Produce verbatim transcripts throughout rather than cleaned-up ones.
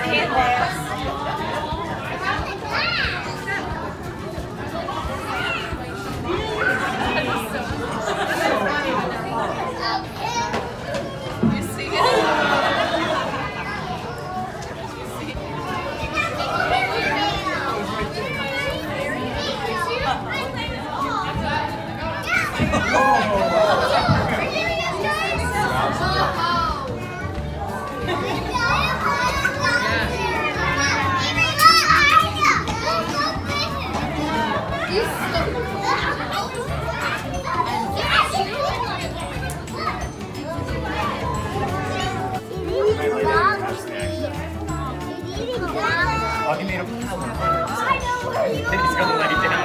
He's gonna lay down.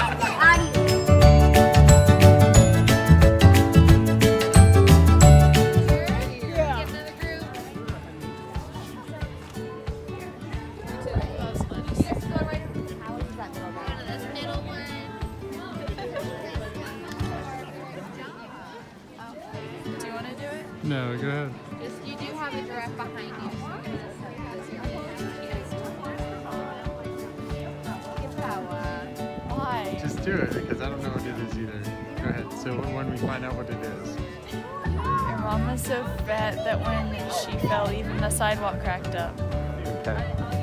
No, go ahead. Just, you do have a giraffe behind you. Why? Just do it, because I don't know what it is either. Go ahead. So when we find out what it is. Your mom was so fat that when she fell, even the sidewalk cracked up. Okay.